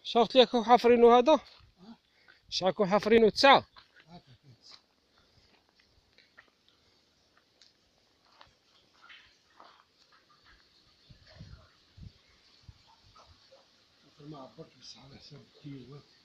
شافت ليك حافرينو هذا شاكو حافرينو تسعة. ما عبرت بس على حساب الكيلوات.